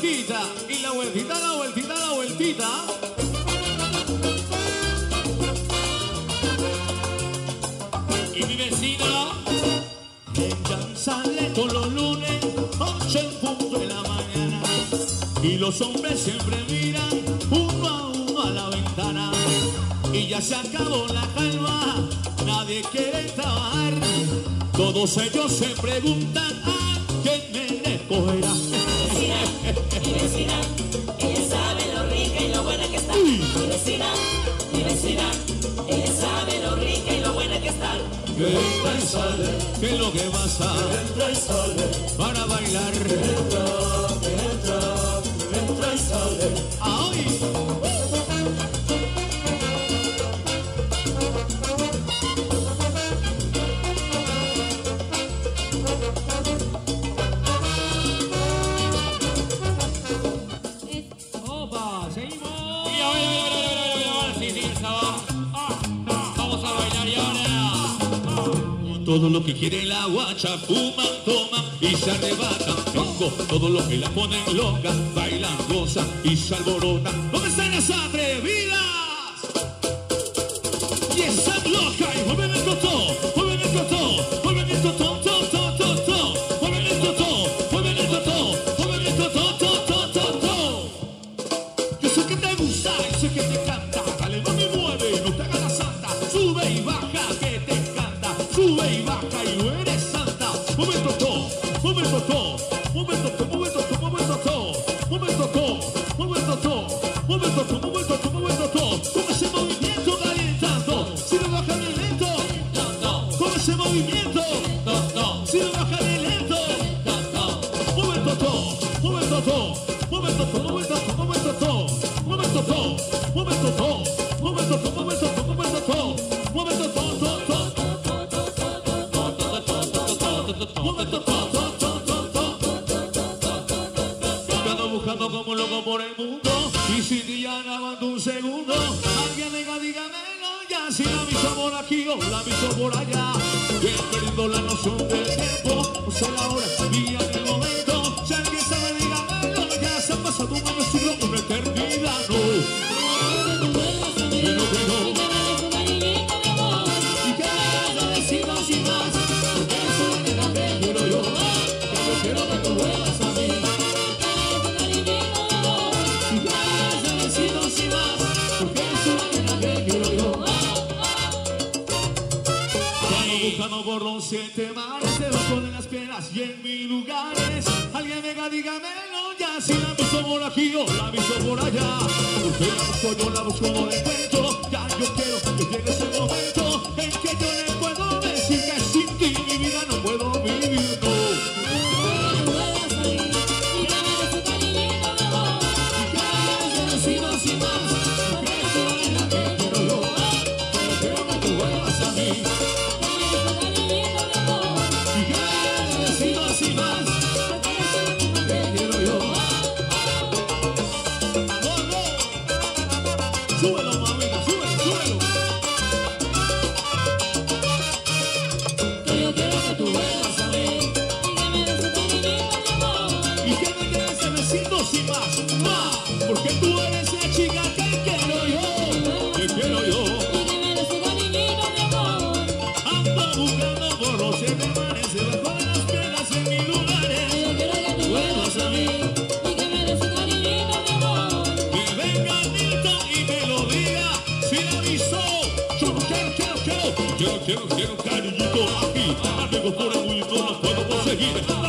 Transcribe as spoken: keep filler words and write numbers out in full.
vueltita, y la vueltita, la vueltita, la vueltita. Y mi vecina, ella sale todos los lunes, ocho en punto de la mañana. Y los hombres siempre miran uno a uno a la ventana. Y ya se acabó la calma, nadie quiere trabajar. Todos ellos se preguntan a quién me escogerá. Mi vecina, ella sabe lo rica y lo buena que está. Mi vecina, mi vecina, ella sabe lo rica y lo buena que está. Que entra y sale, ¿qué es lo que pasa? Entra y sale, Para bailar. entra, entra, entra y sale. ¡Ay! Opa, seguimos. Mira, mira, mira, mira, mira, mira, ahora sí, sí, esa va. Ah, ah, vamos a bailar y ahora. Ah. Todo lo que quiere la guacha, fuman, toman y se arrebatan. Tengo todo lo que la ponen loca, bailan, gozan y se alborotan. ¿Dónde están las atrevidas? Y están locas y mueven el totó, mueven el totó, mueven el totó, to, to, to, to, mueven el totó, mueven el totó, mueven el totó, to, to, to, to. Yo sé que te gusta, yo sé que te encanta. Dale, mami, mueve, no te hagas la santa. Sube y baja, que te encanta. Sube y baja y no eres santa. Mueve el totó, mueve el totó, mueve el totó, mueve el totó, mueve el totó, mueve el totó, mueve el totó, mueve el totó, mueve el totó, mueve el totó. Con ese movimiento calentando, si lo bajan de lento, con ese movimiento, si lo bajan de lento, mueve el totó, mueve el totó, mueve el totó, mueve el totó, mueve el totó, mueve el totó, mueve el totó, mueve el totó, mueve el totó, mueve el totó, mueve el totó, mueve el totó, ando buscando como loco por el mundo y si Diana aguanta un segundo, alguien diga, dígamelo ya, si la visto por aquí o la visto por allá, he perdido la noción del tiempo, no sé la hora ni en el momento, si alguien sabe, dígamelo ya, se ha pasado un año, siglo, una eternidad, no. Que no, que no. Y que no decimos sin más, porque es una nena que quiero yo, que yo quiero que tú vuelvas a mí. Y que no decimos sin más, porque es una nena que quiero yo. Ando buscando por los siete mares, debajo de las piedras y en mil lugares. Alguien venga, dígamelo ya, si la visto por aquí o la visto por allá. Porque la busco yo, la busco, no la encuentro. Ya yo quiero que llegue ese momento en que yo le puedo decir que sin ti mi vida no puedo vivir, no. Y que no decimos sin más, porque es una nena que quiero yo, que quiero que tú vuelvas a mí. Y que no decimos sin más, que quiero yo. ¡Oh, no! ¡Súbelo, mamita, súbelo, súbelo! Que yo quiero que tú vuelvas a mí. Y que me quede ese besito sin más, más, porque tú eres la chica que quiero yo, que quiero yo. Ando buscando por los siete mares, debajo de las piedras en mil lugares. Vuelvas a mí y que me des un cariñito, mi amor. Que venga Anita y me lo diga, si la avisó. Yo no quiero, quiero, quiero, quiero, quiero, quiero cariñito aquí. Amigos por el mundo no puedo conseguir.